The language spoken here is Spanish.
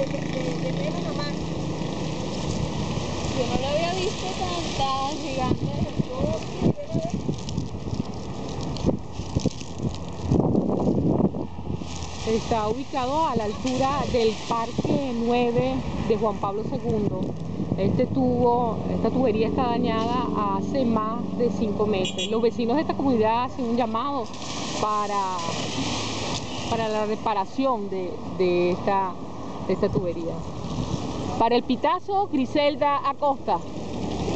de menos a más. Yo no lo había visto tan gigante. Está ubicado a la altura del Parque 9 de Juan Pablo II. Esta tubería está dañada hace más de 5 meses. Los vecinos de esta comunidad hacen un llamado para la reparación de esta tubería. Para El Pitazo, Griselda Acosta.